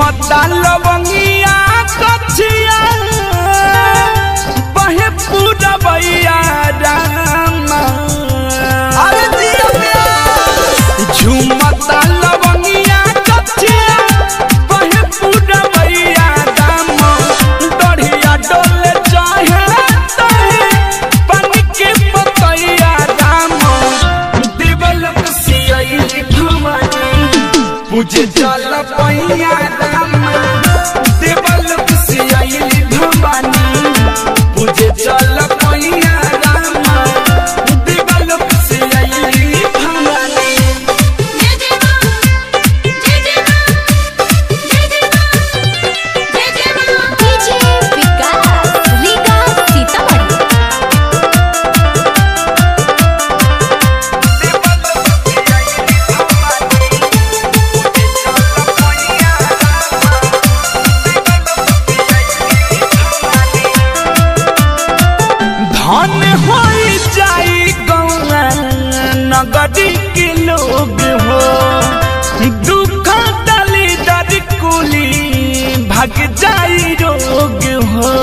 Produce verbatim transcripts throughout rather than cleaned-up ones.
झुमता लवंगिया कछिया बहे पूरा भैया रामा झुमता लवंगिया कछिया बहे पूरा भैया रामा डढ़िया डोले चाहे तहे पानी के पतैया रामा देवल सियाई भवानी पूजे जल पैया रामा देवल सियाई भवानी पूजे जल पैया रामा देवल सियाई भवानी। धन होई जाई गौआ नगरी के लोग हो दुख दली दर कुली भाग जाई रोग हो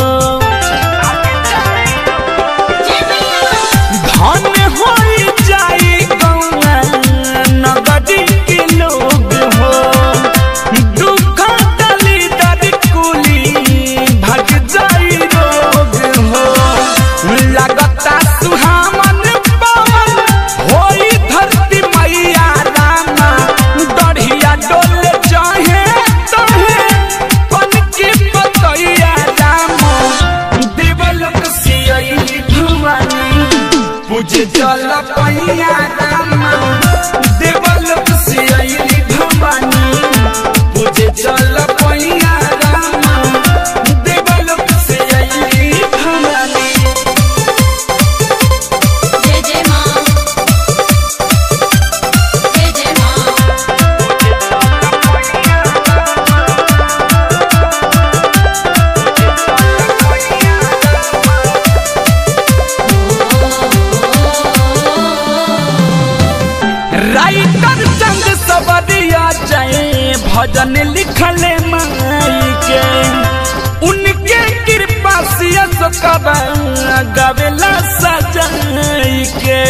धन होई जाई गौआ नगरी के लोग हो दुख दली दर कुली भाग जाई रोग हो लगता सुहावन पवन होई धरती मैया रामा डढ़िया डोले चाहे तहे पन के पतैया रामा देवल सियाई भवानी पूजे जल पैया रामा देवल सियाई भवानी पूजे जल पैया रामा देवल सियाई भवानी। राइटर चंद सबरिया जाए भजन लिखले माई के उनके कृपा से सकबा गवेला सजाई के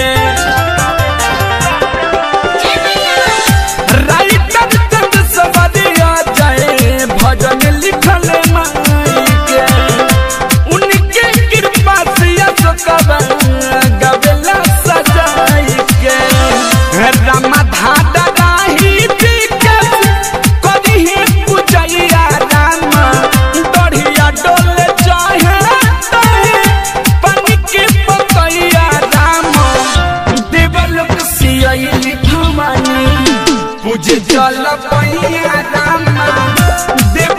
राइटर चंद सबरिया जाए भजन लिखले माई के उनके कृपा से सकबा गवेला सजाई के रामा धादा राही दिक्कत कदी है पूजैया रामा डढ़िया डोले चाहे तहे पानी के पतैया रामा देवल सियाई भवानी पूजे जल पैया रामा देव